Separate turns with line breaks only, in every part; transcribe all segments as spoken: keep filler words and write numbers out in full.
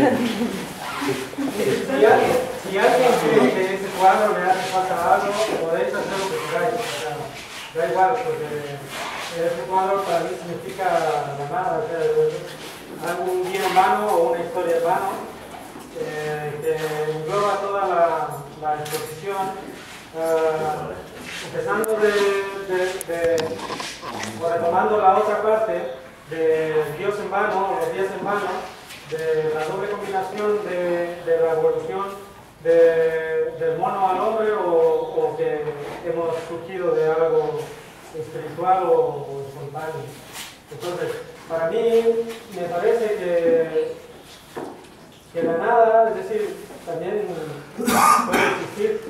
Si alguien, si alguien cree que ese cuadro le hace falta algo, podéis hacer lo que queráis. O sea, da igual, porque ese cuadro para mí significa la nada. O sea, algún día en vano o una historia en vano eh, que engloba toda la, la exposición. Uh, empezando de, de, de, o retomando la otra parte de Dios en vano, los días en vano, de la doble combinación de, de la evolución de, del mono al hombre o, o que hemos surgido de algo espiritual o, o espontáneo. Entonces, para mí me parece que, que la nada, es decir, también puede existir.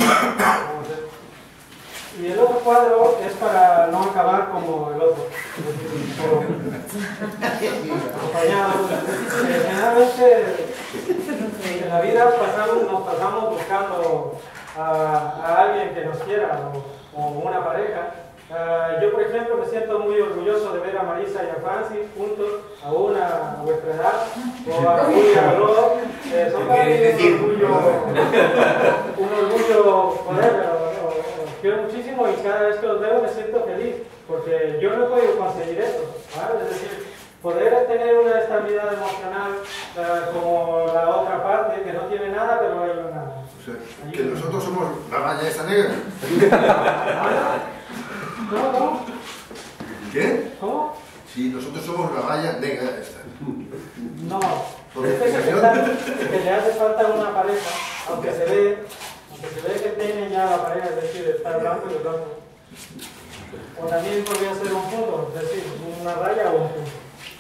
Y el otro cuadro es para no acabar como el otro, acompañado. Generalmente en la vida pasamos, nos pasamos buscando a, a alguien que nos quiera o, o una pareja. Uh, yo, por ejemplo, me siento muy orgulloso de ver a Marisa y a Francis juntos, aún a vuestra edad, o a Julio y a Roló. Eh, son para mí un orgullo, un orgullo poder, os quiero muchísimo y cada vez que los veo me siento feliz, porque yo no he podido conseguir eso, ¿vale? Es decir, poder tener una estabilidad emocional uh, como la otra parte, que no tiene nada, pero hay una...
O sea, que nosotros somos la raya esa negra.
¿Cómo, cómo?
¿Qué?
¿Cómo?
Si nosotros somos la raya negra esta.
No. Es que, se está, que le hace falta una pareja, aunque se ve, aunque se ve que tiene ya la pareja, es decir, está blanco y blanco. O también podría ser un punto, es decir, una raya o un punto.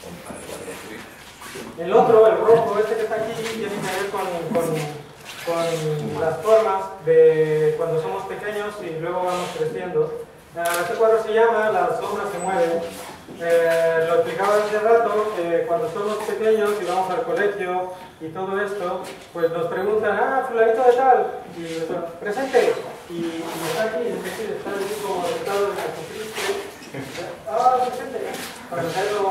El otro, el rojo, este que está aquí, tiene que ver con, con, con las formas de cuando somos pequeños y luego vamos creciendo. Este cuadro se llama Las sombras se mueven. Eh, lo explicaba hace rato, que cuando somos pequeños y vamos al colegio y todo esto, pues nos preguntan, ah, fulanito de tal, y nosotros, presente, y, y está aquí, es decir, está aquí como estado de Jesucristo, ah, presente, para hacerlo...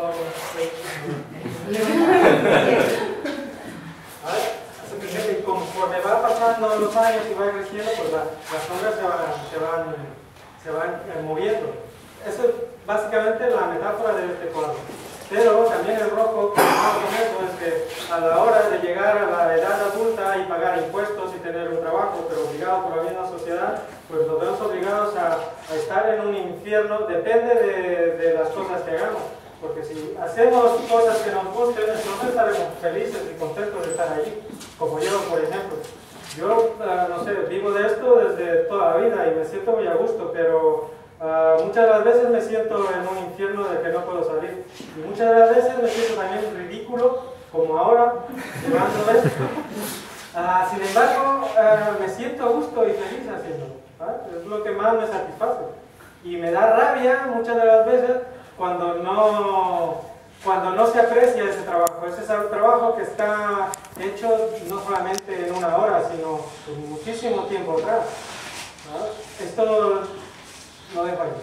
Y conforme va pasando los años y va creciendo, pues la, las sombras se van, se van, se van eh, moviendo. Eso es básicamente la metáfora de este cuadro. Pero también el rojo, que con eso, es que a la hora de llegar a la edad adulta y pagar impuestos y tener un trabajo, pero obligado por la misma sociedad, pues nos vemos obligados a, a estar en un infierno, depende de, de las cosas que hagamos. Porque si hacemos cosas que nos gusten, entonces estaremos felices y contentos de estar allí. Como yo, por ejemplo. Yo, uh, no sé, vivo de esto desde toda la vida y me siento muy a gusto, pero uh, muchas de las veces me siento en un infierno de que no puedo salir. Y muchas de las veces me siento también ridículo, como ahora, llevando esto. Uh, sin embargo, uh, me siento a gusto y feliz haciéndolo. ¿Vale? Es lo que más me satisface. Y me da rabia muchas de las veces cuando no, cuando no se aprecia ese trabajo. Ese es el trabajo que está hecho no solamente en una hora, sino en muchísimo tiempo atrás. ¿No? Esto lo dejo ahí.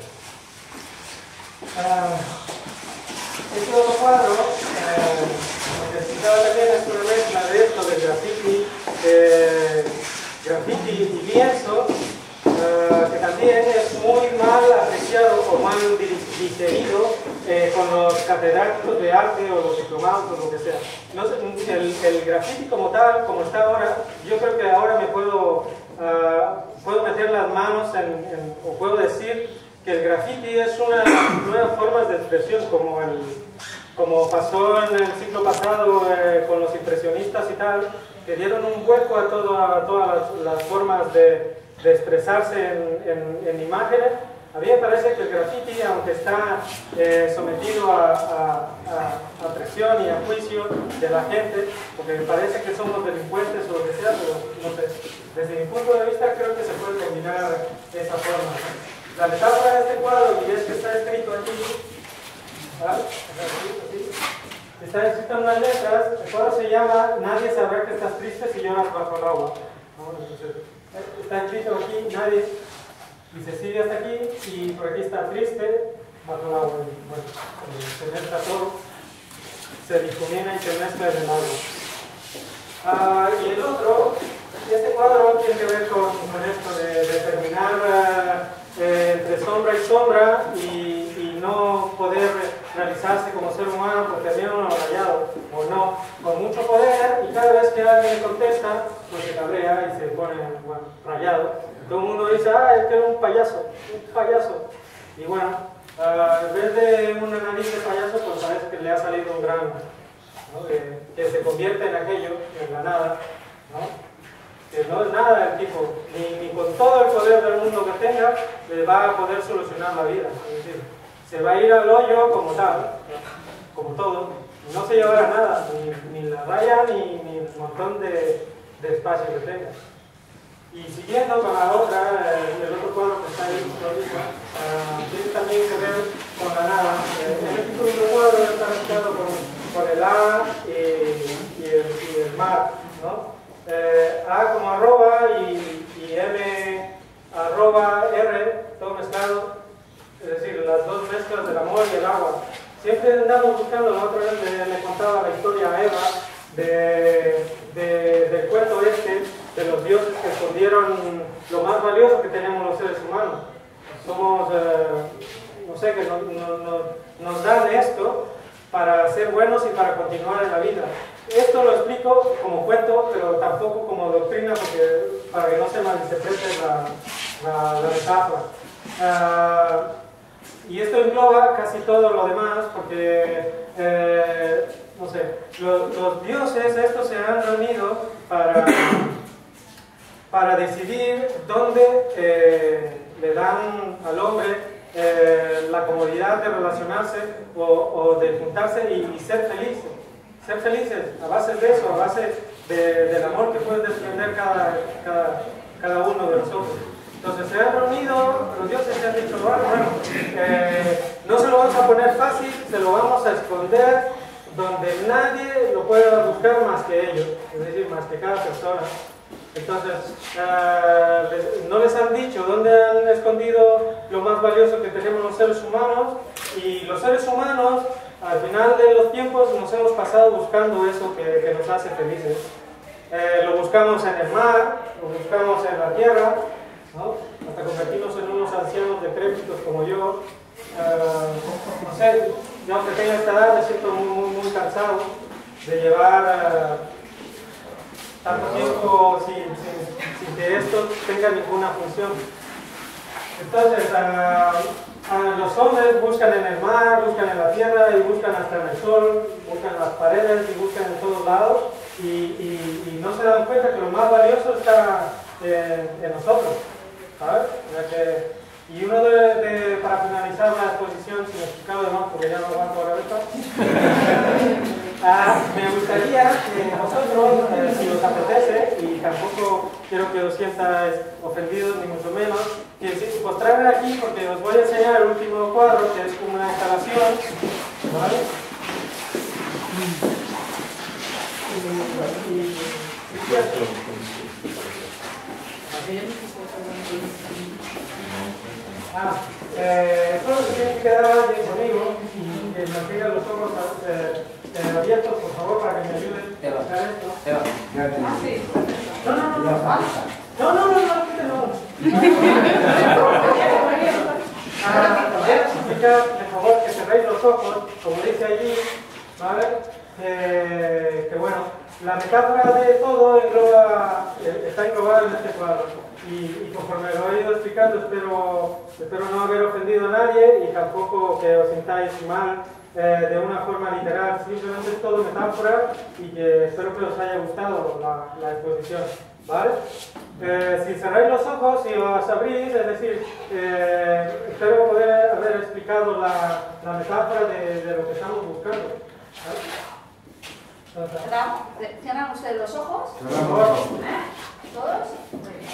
Uh, este otro cuadro, uh, necesitaba también es una mezcla de esto, de graffiti, de graffiti y lienzo. Uh, que también es muy mal apreciado o mal digerido eh, con los catedráticos de arte o los diplomados o lo que sea. No sé, el, el graffiti como tal, como está ahora, yo creo que ahora me puedo, uh, puedo meter las manos en, en, o puedo decir que el graffiti es una nueva forma de expresión, como, el, como pasó en el siglo pasado eh, con los impresionistas y tal, que dieron un vuelco a, todo, a todas las, las formas de de expresarse en, en, en imágenes. A mí me parece que el graffiti, aunque está eh, sometido a, a, a, a presión y a juicio de la gente, porque me parece que somos delincuentes o lo que sea, pero no sé, desde mi punto de vista creo que se puede combinar de esa forma. La metáfora de este cuadro, y es que está escrito aquí, ¿vale? Está escrito en unas letras. El cuadro se llama Nadie sabrá que estás triste si lloras bajo el agua. Está escrito aquí, nadie, y se sigue hasta aquí, y por aquí está triste, bajo el agua, y bueno, se mezcla todo, se difumina y se mezcla en el agua. Uh, y el otro, este cuadro tiene que ver con, con esto de determinar uh, eh, entre sombra y sombra y, y no poder realizarse como ser humano porque tiene uno rayado o no, con mucho poder, y cada vez que alguien le contesta, pues se cabrea y se pone bueno, rayado. Todo el mundo dice, ah, es que es un payaso, un payaso. Y bueno, uh, en vez de una nariz de payaso, pues parece que le ha salido un gran, ¿no? que, que se convierte en aquello, en la nada, ¿no? Que no es nada el tipo, ni, ni con todo el poder del mundo que tenga, le va a poder solucionar la vida. Es decir, se va a ir al hoyo como tal, ¿no? Como todo, no se llevará nada, ni, ni la raya, ni, ni el montón de, de espacio que tenga. Y siguiendo con la otra, el, el otro cuadro que está ahí, lo mismo, uh, tiene también que ver con la nada. Eh, en este segundo cuadro está mezclado con, con el A y, y, el, y el mar, ¿no? Eh, A como arroba y, y M arroba R, todo mezclado, es decir, las dos mezclas del amor y el agua. Siempre andamos buscando, la otra vez le, le contaba la historia a Eva de, de, del cuento este de los dioses que escondieron lo más valioso que tenemos los seres humanos. Somos, eh, no sé, que no, no, no, nos dan esto para ser buenos y para continuar en la vida. Esto lo explico como cuento, pero tampoco como doctrina, porque, para que no se malinterprete la, la, la metáfora. Uh, y esto engloba casi todo lo demás, porque, eh, no sé, los, los dioses estos se han reunido para, para decidir dónde eh, le dan al hombre eh, la comodidad de relacionarse o, o de juntarse y, y ser felices. Ser felices a base de eso, a base de, del amor que puede desprender cada, cada, cada uno de nosotros. Entonces se han reunido, los dioses se han dicho, bueno, bueno eh, no se lo vamos a poner fácil, se lo vamos a esconder donde nadie lo pueda buscar más que ellos, es decir, más que cada persona. Entonces, eh, les, no les han dicho dónde han escondido lo más valioso que tenemos los seres humanos, y los seres humanos, al final de los tiempos, nos hemos pasado buscando eso que, que nos hace felices. Eh, lo buscamos en el mar, lo buscamos en la tierra, ¿no? Hasta convertirnos en unos ancianos decrépitos como yo. Eh, no sé, yo que tengo esta edad me siento muy, muy, muy cansado de llevar eh, tanto tiempo sin, sin, sin que esto tenga ninguna función. Entonces, uh, Uh, los hombres buscan en el mar, buscan en la tierra y buscan hasta en el sol, buscan en las paredes y buscan en todos lados, y, y, y no se dan cuenta que lo más valioso está eh, en nosotros, ¿sabes? O sea que, y uno de, de, para finalizar la exposición, sin explicar de más porque ya no aguanto la vista, uh, me gustaría que vosotros, eh, si os apetece, y tampoco quiero que os sientáis ofendidos ni mucho menos, que si os traen aquí porque os voy a enseñar el último cuadro, que es una instalación, ¿vale? Y, y, y, ah, eh, solo se tiene que quedar alguien conmigo y que mantenga los ojos eh, eh, abiertos, por favor, para que me ayuden a buscar esto.
Eva,
Ah, sí. No, no, no, no. No, no, no, no, no. Ah, también explicar, por favor, que cerréis los ojos, como dice allí, ¿vale? Eh, que bueno, la metáfora de todo engloba, está englobada en este cuadro. Y, y conforme lo he ido explicando, espero, espero no haber ofendido a nadie y tampoco que os sintáis mal eh, de una forma literal. Simplemente es todo metáfora y que espero que os haya gustado la, la exposición, ¿vale? Eh, si cerráis los ojos y os abrís, es decir, eh, espero poder haber explicado la, la metáfora de, de lo que estamos buscando, ¿vale?
¿Cierran ustedes los ojos? ¿Eh? ¿Todos? Muy bien.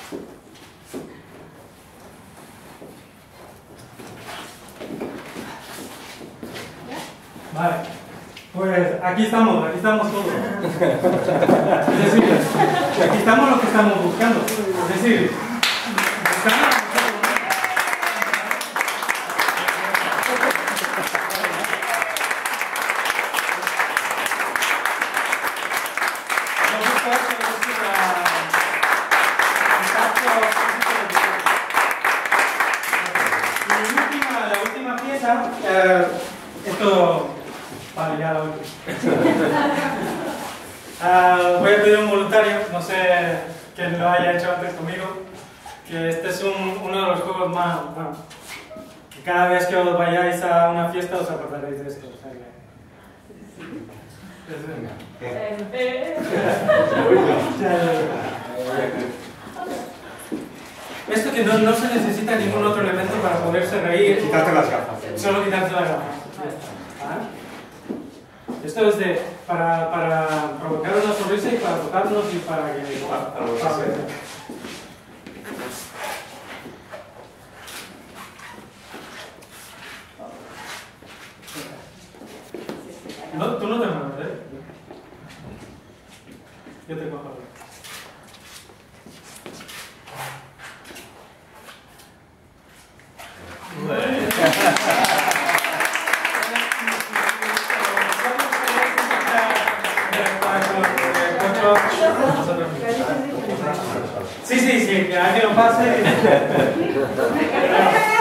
Vale, pues aquí estamos, aquí estamos todos. Es decir, aquí estamos los que estamos buscando. Es decir, buscamos... esto es la... Y la última, la última pieza, eh, esto, vale, ya la última. uh, voy a pedir un voluntario, no sé quién lo haya hecho antes conmigo, que este es un, uno de los juegos más, bueno, que cada vez que os vayáis a una fiesta os acordaréis de esto. O sea que... Esto que no, no se necesita ningún otro elemento para poderse reír.
Quitarte las gafas.
Solo quitarte las gafas. ¿Ah? Esto es de, para, para provocar una sonrisa y para tocarnos y para que... Para, para, para no, tú no te mueves, ¿eh? Yo te cojo. Sí, sí, sí, que alguien lo pase.